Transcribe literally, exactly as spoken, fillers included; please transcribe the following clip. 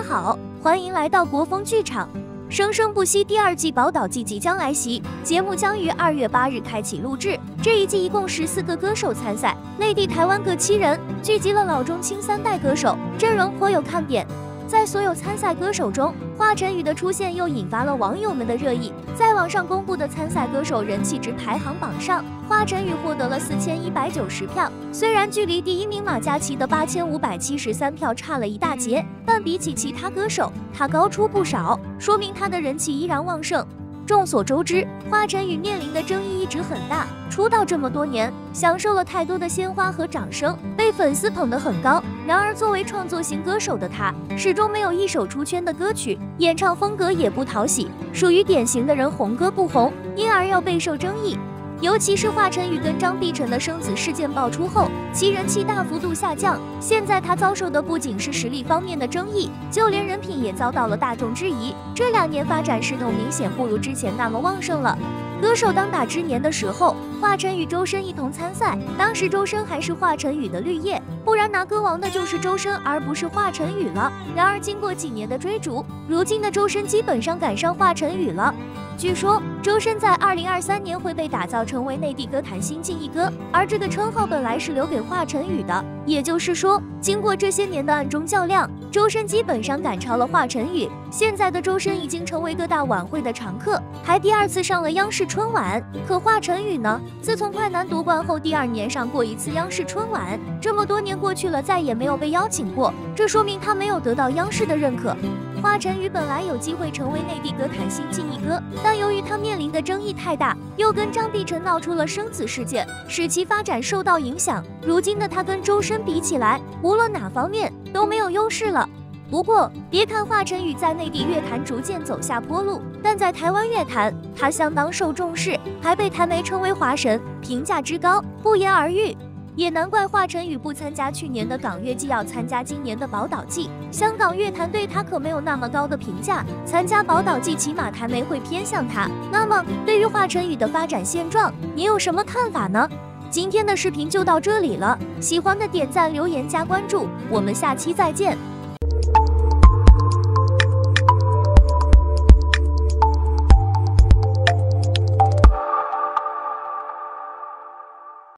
好，欢迎来到国风剧场。生生不息第二季宝岛季即将来袭，节目将于二月八日开启录制。这一季一共十四个歌手参赛，内地、台湾各七人，聚集了老中青三代歌手，阵容颇有看点。在所有参赛歌手中，华晨宇的出现又引发了网友们的热议。在网上公布的参赛歌手人气值排行榜上，华晨宇获得了四千一百九十票，虽然距离第一名马嘉祺的八千五百七十三票差了一大截，但比起其他歌手，他高出不少，说明他的人气依然旺盛。众所周知，华晨宇面临的争议一直很大，出道这么多年，享受了太多的鲜花和掌声，被粉丝捧得很高。然而，作为创作型歌手的他，始终没有一首出圈的歌曲，演唱风格也不讨喜，属于典型的人红歌不红，因而要备受争议。尤其是华晨宇跟张碧晨的生子事件爆出后，其人气大幅度下降。现在他遭受的不仅是实力方面的争议，就连人品也遭到了大众质疑。这两年发展势头明显不如之前那么旺盛了。歌手当打之年的时候，华晨宇、周深一同参赛，当时周深还是华晨宇的绿叶，不然拿歌王的就是周深而不是华晨宇了。然而经过几年的追逐，如今的周深基本上赶上华晨宇了。据说周深在二零二三年会被打造成为内地歌坛新晋一哥，而这个称号本来是留给华晨宇的。也就是说，经过这些年的暗中较量，周深基本上赶超了华晨宇。现在的周深已经成为各大晚会的常客，还第二次上了央视春晚。可华晨宇呢？自从快男夺冠后，第二年上过一次央视春晚，这么多年过去了，再也没有被邀请过，这说明他没有得到央视的认可。华晨宇本来有机会成为内地歌坛新晋一哥，但由于他面临的争议太大，又跟张碧晨闹出了生子事件，使其发展受到影响。如今的他跟周深比起来，无论哪方面都没有优势了。不过，别看华晨宇在内地乐坛逐渐走下坡路，但在台湾乐坛，他相当受重视，还被台媒称为华神，评价之高，不言而喻。也难怪华晨宇不参加去年的港乐季，要参加今年的宝岛季。香港乐坛对他可没有那么高的评价，参加宝岛季起码台媒会偏向他。那么，对于华晨宇的发展现状，你有什么看法呢？今天的视频就到这里了，喜欢的点赞、留言、加关注，我们下期再见。